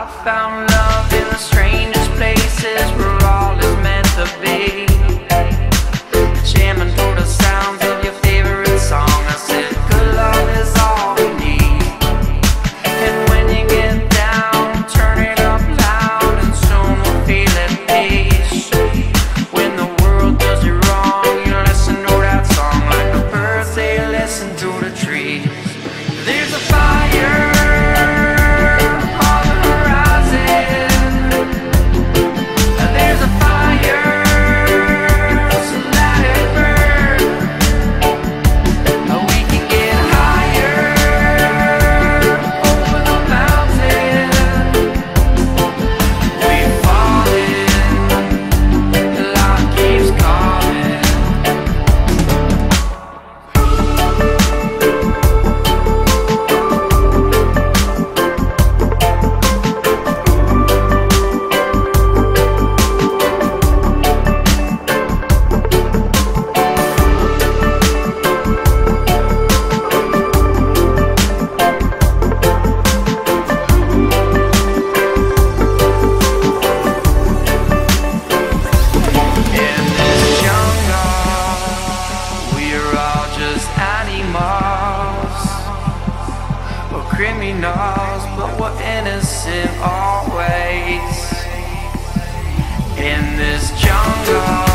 found love in the strangest places where all is meant to be. Jamming to the sounds of your favorite song, I said good love is all we need. And when you get down, turn it up loud and soon we'll feel at peace. When the world does you wrong, you listen to that song like the birds, they listen to the trees. There's a fire on the horizon. There's a fire, so let it burn. We can get higher over the mountain. We're falling, life keeps calling. In this jungle, we're all just animals, or criminals, but we're innocent always. In this jungle